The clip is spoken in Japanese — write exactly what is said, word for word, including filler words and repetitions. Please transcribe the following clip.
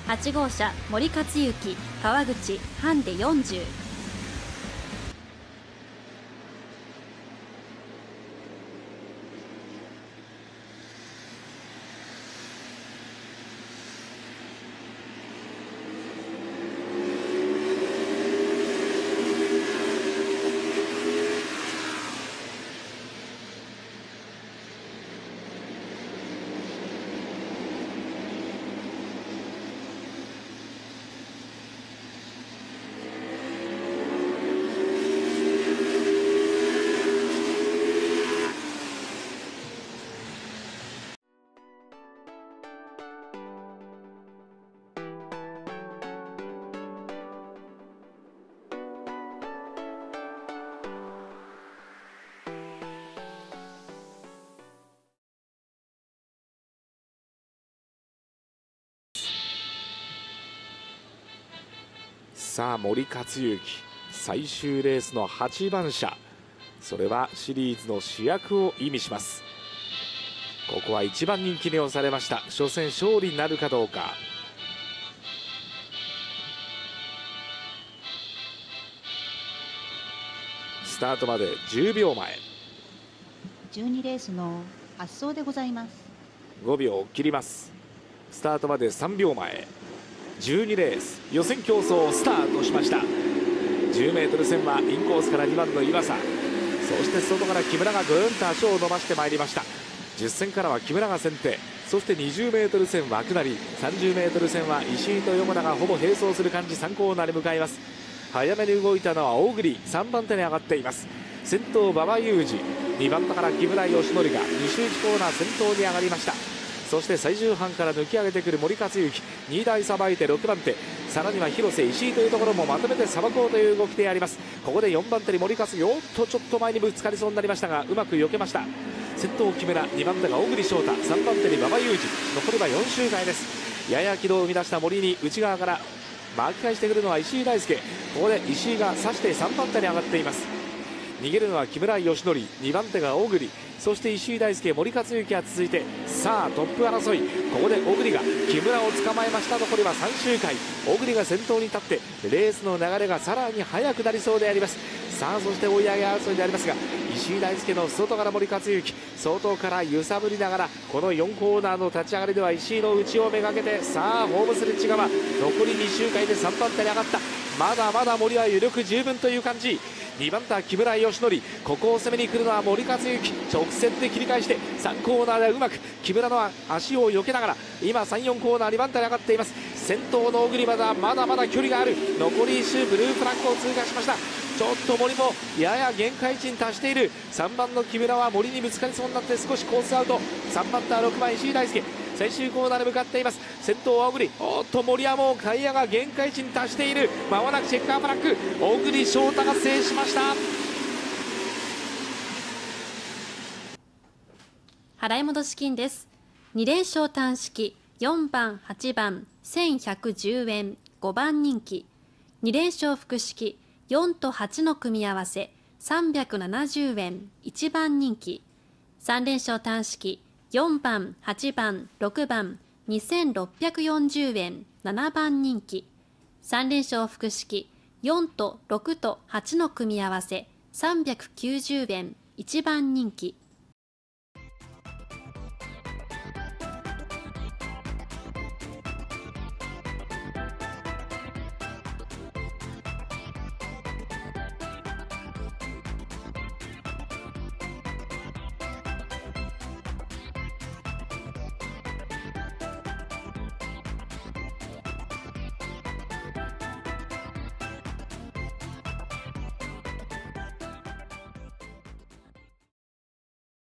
はち号車森克行、川口、ハンデよんじゅう。 さあ森克行、最終レースのはちばん車、それはシリーズの主役を意味します。ここはいちばん人気に押されました。初戦勝利なるかどうか。スタートまでじゅうびょうまえ。 じゅうにレースの発走でございます。 ごびょうを切ります。スタートまでさんびょうまえ。じゅうにレース予選競争スタートしました。じゅうメートル線はインコースからにばんの岩佐、そして外から木村がぐーんと足を伸ばしてまいりました。じゅっ線からは木村が先手、そしてにじゅうメートル線は下り、さんじゅうメートル線は石井と横田がほぼ並走する感じ。さんコーナーに向かいます。早めに動いたのは大栗、さんばん手に上がっています。先頭馬場雄二、にばん手から木村義則がに周いちコーナー先頭に上がりました。そして最終半から抜き上げてくる森克行、にだいさばいてろくばん手、さらには広瀬、石井というところもまとめてさばこうという動きであります。ここでよんばん手に森克行、おっとちょっと前にぶつかりそうになりましたがうまく避けました。先頭木村、にばん手が小栗翔太、さんばん手に馬場雄二、残りはよん周回です。やや軌道を生み出した森に内側から巻き返してくるのは石井大輔、ここで石井が差してさんばん手に上がっています。逃げるのは木村義則、にばん手が小栗、そして石井大輔、森克行が続いて、さあトップ争い、ここで小栗が木村を捕まえました。残りはさん周回、小栗が先頭に立ってレースの流れがさらに速くなりそうであります。さあそして追い上げ争いでありますが、石井大輔の外から森克行、外から揺さぶりながらこのよんコーナーの立ち上がりでは石井の内をめがけて、さあホームスレッジ側残りに周回でさんばん手に上がった。まだまだ森は余力十分という感じ。にばん手は木村義則、ここを攻めに来るのは森克行、直線で切り返してさんコーナーでうまく木村の足を避けながら今さん、よんコーナーにばん手に上がっています。先頭の小栗まだまだまだ距離がある。残りいっ周ブルーフラッグを通過しました。ちょっと森もやや限界値に達している。さんばんの木村は森にぶつかりそうになって少しコースアウト。さんばん手はろくばん石井大輔、最終コーナーに向かっています。先頭小栗、おっと森はもうタイヤが限界値に達している。まもなくチェッカーフラッグ、小栗翔太が制しました。 払い戻し金です。に連勝単式よんばん、はちばんせんひゃくじゅうえん、ごばん人気。に連勝複式よんとはちの組み合わせさんびゃくななじゅうえん、いちばん人気。さん連勝単式よんばん、はちばん、ろくばんにせんろっぴゃくよんじゅうえん、ななばん人気。さん連勝複式よんとろくとはちの組み合わせさんびゃくきゅうじゅうえん、いちばん人気。